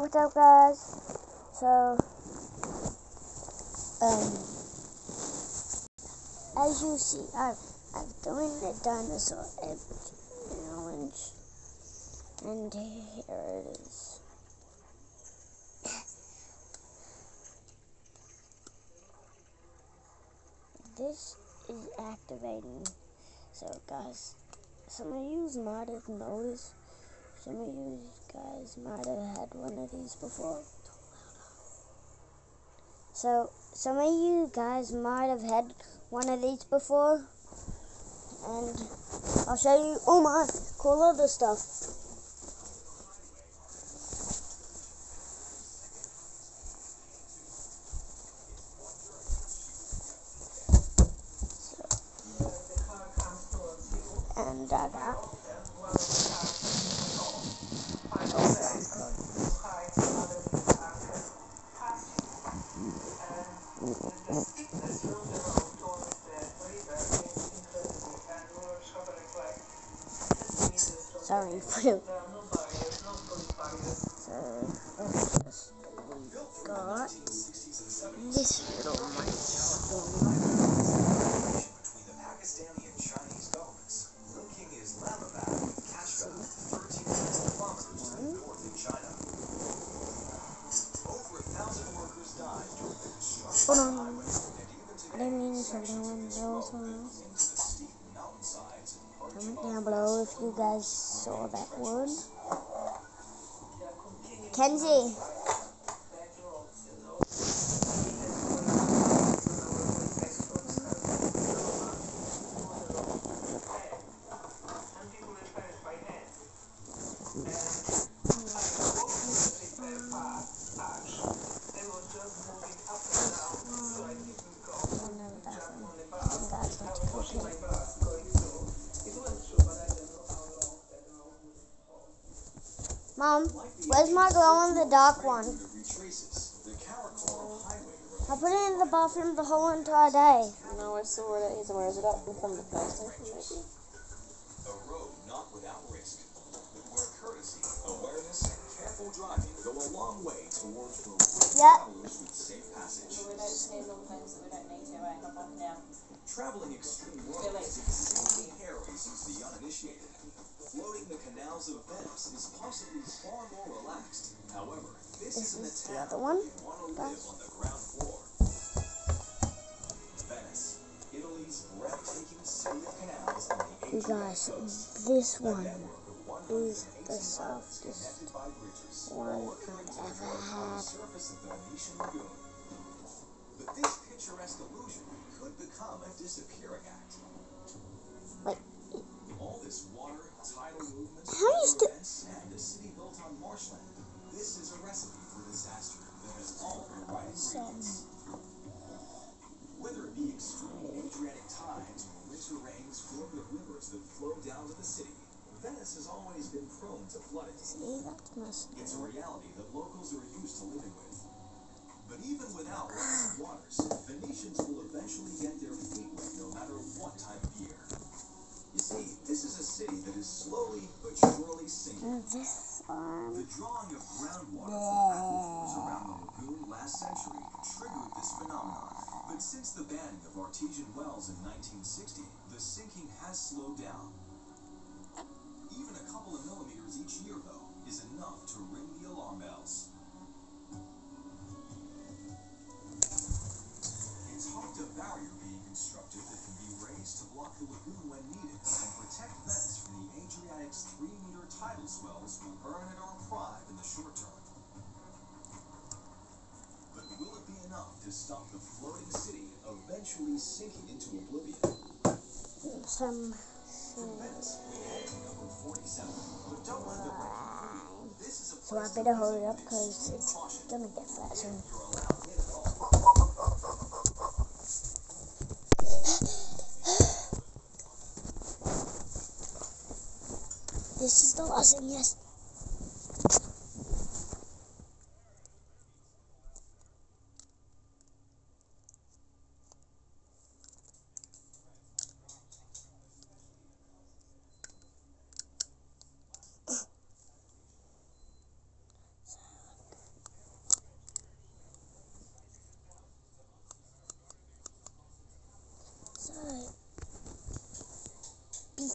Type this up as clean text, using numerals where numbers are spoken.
what's up, guys? So, as you see, I'm doing the dinosaur egg challenge, and here it is. This is activating. So, guys, some of you might have noticed. Some of you guys might have had one of these before. So, some of you guys might have had one of these before. And I'll show you, oh my, cool other stuff. And I got sorry for the got this little milestone. Between the Pakistani and Chinese governments, linking Islamabad with Kashgar, 13 kilometers to the north in China. Over 1,000 workers died during the construction of the highway, and even today, I didn't mean to sections of this road someone into the steep mountainsides. Comment down below if you guys saw that word. Kenzie. Mom, where's my glow-in-the-dark one? I put it in the bathroom the whole entire day. No, I saw where it is. And where is it up? From the PlayStation, maybe? A road not without risk, but where courtesy, awareness, and careful driving go a long way towards travelers with safe passage. We don't stand on things that we don't need to, right? Not off now. Traveling extreme roads is extremely hairy to the uninitiated. Floating the canals of Venice is possibly far more relaxed. However, this isn't a the town other one. you want to live on the ground floor. Venice, Italy's breathtaking city of canals on the You guys, this one is the softest one I've ever had. surface of the Venetian lagoon. But this picturesque illusion could become a disappearing act. Like, All this water, tidal movements, how do you events, and a city built on marshland. This is a recipe for disaster that has all the right ingredients. Whether it be extreme Adriatic tides or winter rains fill the rivers that flow down to the city, Venice has always been prone to flooding. See, that's must. It's a reality that locals are used to living with. But even without rising waters, Venetians will eventually get their feet wet no matter what time of year. You see, this is a city that is slowly but surely sinking. This one. The drawing of groundwater from aquifers around the lagoon last century triggered this phenomenon. But since the banning of artesian wells in 1960, the sinking has slowed down. Even a couple of millimeters each year, though, is enough to ring the alarm bells. It's hoped a barrier being constructed that can be raised to block the lagoon when needed and protect Venice from the Adriatic's 3-meter tidal swells will earn it our pride in the short term. But will it be enough to stop the floating city eventually sinking into oblivion? Venice, we head to number 47. But don't let the record. This is a So I better hurry up because it's gonna get flat soon. This is the last thing, yes.